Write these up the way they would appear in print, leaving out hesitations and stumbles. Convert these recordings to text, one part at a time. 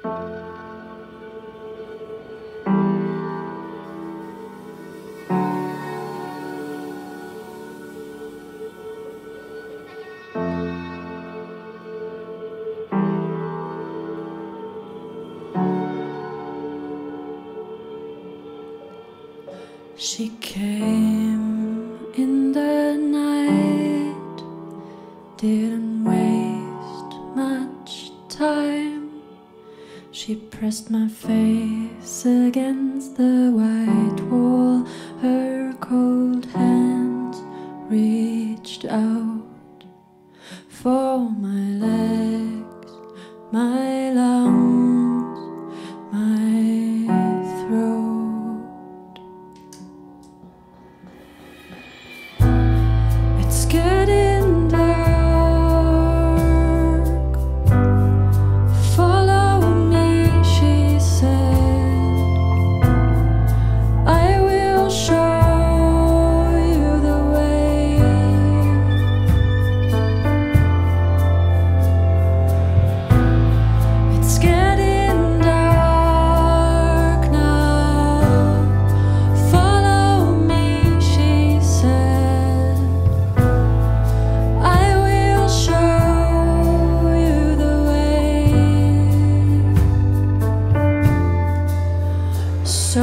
She came in the night, didn't waste much time. She pressed my face against the white wall. Her cold hands reached out for my legs, my lungs, my throat. It's getting dark. Follow me, she said. I will show you the way. It's getting dark now. Follow me, she said. I will show you the way. So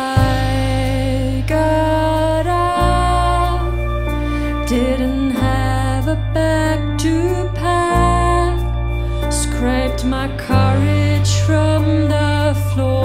I got up, didn't have a bag to pack, scraped my courage from the floor.